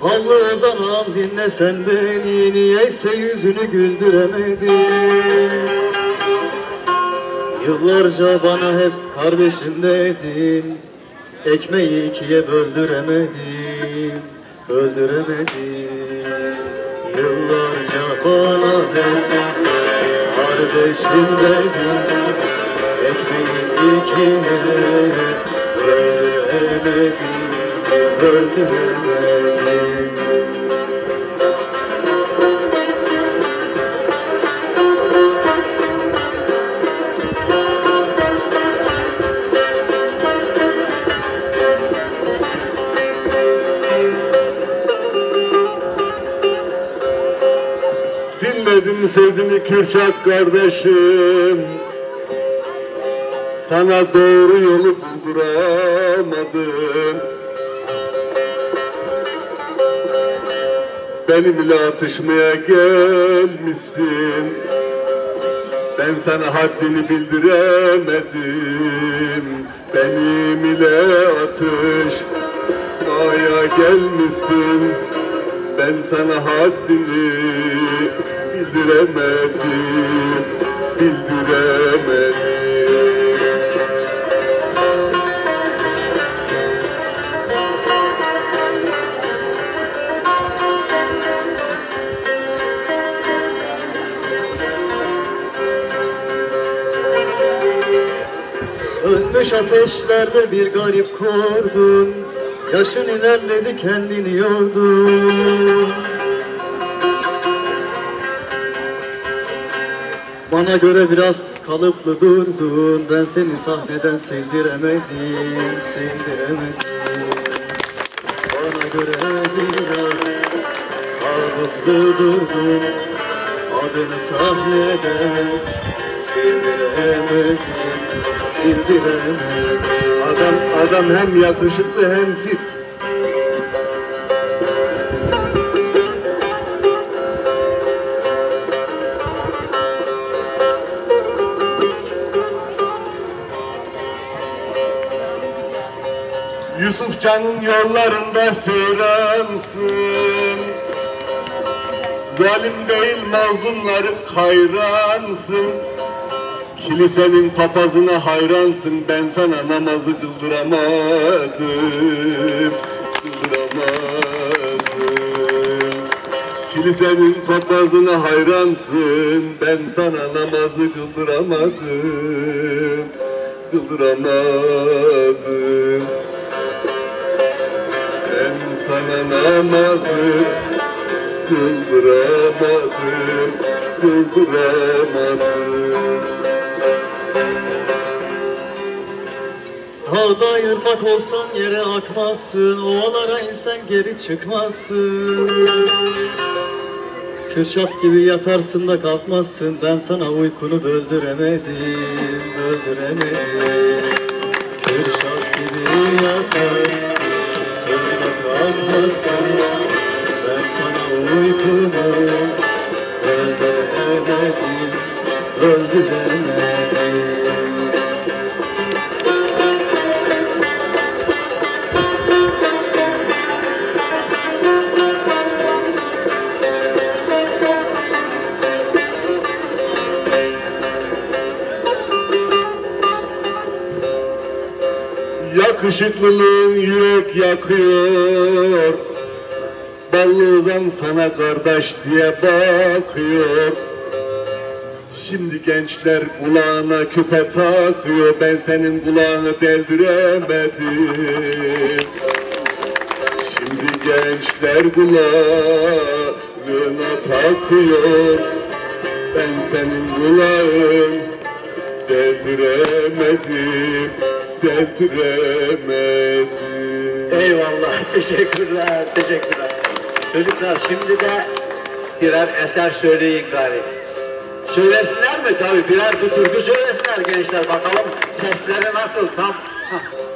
Vallahi o zaman dinle sen beni, niyeyse yüzünü güldüremedin. Yıllarca bana hep kardeşim dedin, ekmeği ikiye böldüremedim, böldüremedim. Yıllarca bana hep kardeşim dedin, ekmeği ikiye böldüremedim, böldüremedim. Dinledim sözünü Kürşat kardeşim, sana doğru yolu bulduramadım. Benimle atışmaya gelmişsin, ben sana haddini bildiremedim. Benimle atışmaya gelmişsin, ben sana haddini bildiremedim, bildiremedim. Sönmüş ateşlerde bir garip kordun, yaşın ilerledi kendini yordun. Bana göre biraz kalıplı durdun, ben seni sahneden sildiremedim, sildiremedim. Bana göre biraz kalıplı durdun, adını sahneden sildiremedim, sildiremedim. Adam hem yakışıklı hem fit. Yusuf Can'ın yollarında seyransın, zalim değil mazlumların hayransın. Kilisenin papazına hayransın, ben sana namazı kıldıramadım, kıldıramadım. Kilisenin papazına hayransın, ben sana namazı kıldıramadım, kıldıramadım. Ben sana namazı kıldıramadım, kıldıramadım. Dağda yırmak olsan yere akmazsın, ovalara insen geri çıkmazsın. Kürşat gibi yatarsın da kalkmazsın, ben sana uykunu böldüremedim, böldüremedim. Kürşat gibi yatarsın da kalkmazsın, ben sana uykunu böldüremedim, böldüremedim. Yakışıklılığın yürek yakıyor, Ballı'dan sana kardeş diye bakıyor. Şimdi gençler kulağına küpe takıyor, ben senin kulağını deldiremedim. Şimdi gençler kulağına takıyor, ben senin kulağın deldiremedim, deldiremedim. Eyvallah, teşekkürler, teşekkürler. Çocuklar şimdi de birer eser söyleyin gari. Söylesinler mi? Tabii birer bir türkü söylesinler gençler. Bakalım sesleri nasıl? Tam.